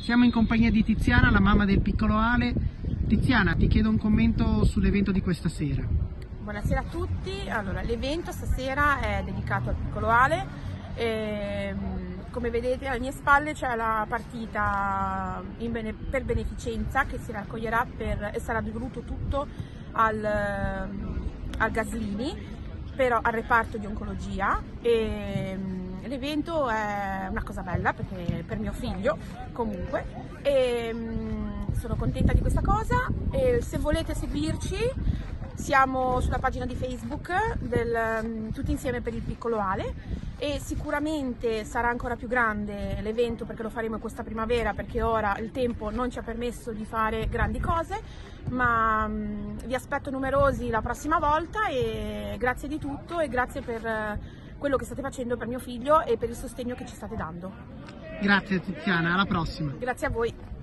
Siamo in compagnia di Tiziana, la mamma del piccolo Ale. Tiziana, ti chiedo un commento sull'evento di questa sera. Buonasera a tutti. Allora, l'evento stasera è dedicato al piccolo Ale. Come vedete alle mie spalle c'è la partita per beneficenza che si raccoglierà e sarà devoluto tutto al Gaslini, però al reparto di oncologia. L'evento è una cosa bella perché per mio figlio comunque, sono contenta di questa cosa. Se volete seguirci siamo sulla pagina di Facebook Tutti Insieme per il Piccolo Ale, e sicuramente sarà ancora più grande l'evento perché lo faremo questa primavera, perché ora il tempo non ci ha permesso di fare grandi cose, ma vi aspetto numerosi la prossima volta, e grazie di tutto e grazie per quello che state facendo per mio figlio e per il sostegno che ci state dando. Grazie Tiziana, alla prossima. Grazie a voi.